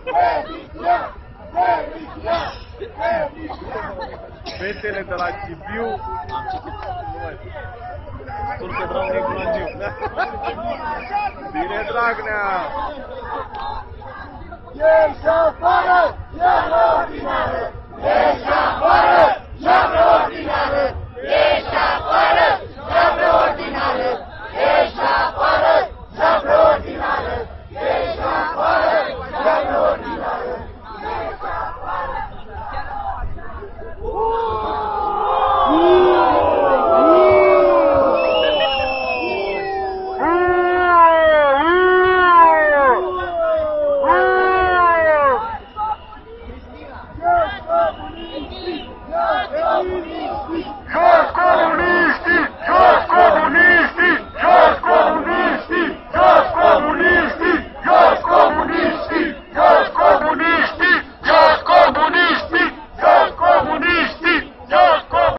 Fetele de la Sibiu, am citit numai. Surse Dragnea Gulangiu. Bine, Dragnea! Ieși afară, iară ordinară! Ieși afară, iară ordinară! Ieși afară, iară ordinară! Ieși afară, iară ordinară! Ieși afară, iară ordinară! Come